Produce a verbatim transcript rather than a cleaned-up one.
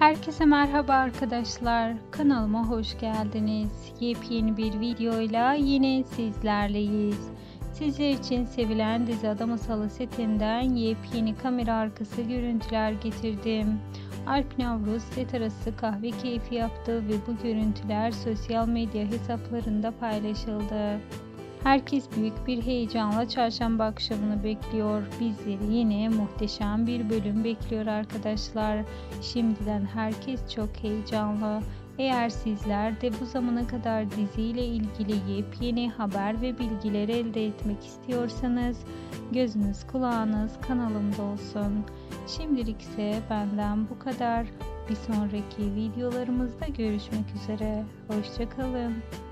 Herkese merhaba arkadaşlar. Kanalıma hoş geldiniz. Yepyeni bir videoyla yine sizlerleyiz. Sizler için sevilen dizi Ada Masalı setinden yepyeni kamera arkası görüntüler getirdim. Alp Navruz set arası kahve keyfi yaptı ve bu görüntüler sosyal medya hesaplarında paylaşıldı. Herkes büyük bir heyecanla çarşamba akşamını bekliyor. Bizleri yine muhteşem bir bölüm bekliyor arkadaşlar. Şimdiden herkes çok heyecanlı. Eğer sizler de bu zamana kadar diziyle ilgili yepyeni haber ve bilgiler elde etmek istiyorsanız gözünüz kulağınız kanalımda olsun. Şimdilik ise benden bu kadar. Bir sonraki videolarımızda görüşmek üzere. Hoşça kalın.